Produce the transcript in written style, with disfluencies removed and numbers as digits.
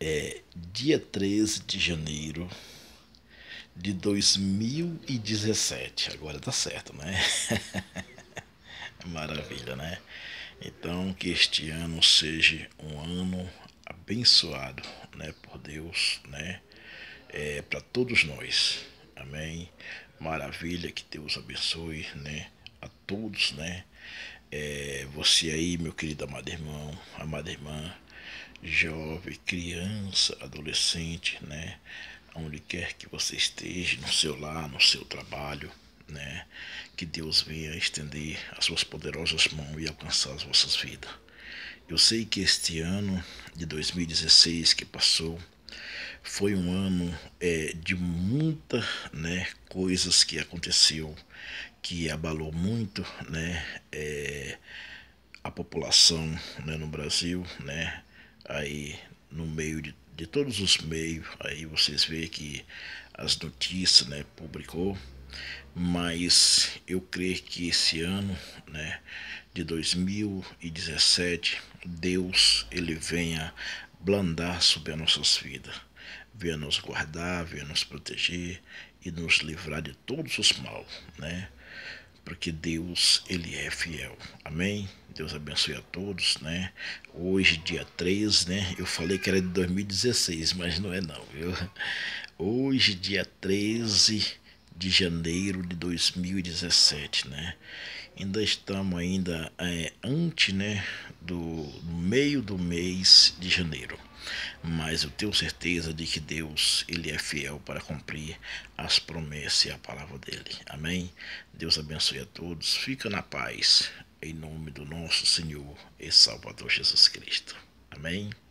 Dia 13 de janeiro de 2017. Agora tá certo, né? Maravilha, né? Então, que este ano seja um ano abençoado, né, por Deus, né? Para todos nós. Amém. Maravilha, que Deus abençoe, né? A todos, né? Você aí, meu querido amado irmão, amada irmã, jovem, criança, adolescente, né? Onde quer que você esteja, no seu lar, no seu trabalho, né? Que Deus venha estender as suas poderosas mãos e alcançar as vossas vidas. Eu sei que este ano de 2016 que passou foi um ano de muita, né, coisas que aconteceu, que abalou muito, né, a população, né, no Brasil, né, aí no meio de todos os meios, aí vocês veem que as notícias, né, publicou, mas eu creio que esse ano, né, de 2017, Deus ele venha blandar sobre as nossas vidas, venha nos guardar, venha nos proteger e nos livrar de todos os mal, né? Porque Deus ele é fiel. Amém? Deus abençoe a todos, né? Hoje, dia 3, né? Eu falei que era de 2016, mas não é não, viu? Hoje, dia 13 de janeiro de 2017, né? Ainda estamos antes, né, do meio do mês de janeiro. Mas eu tenho certeza de que Deus ele é fiel para cumprir as promessas e a palavra dele. Amém? Deus abençoe a todos. Fica na paz, em nome do nosso Senhor e Salvador Jesus Cristo. Amém?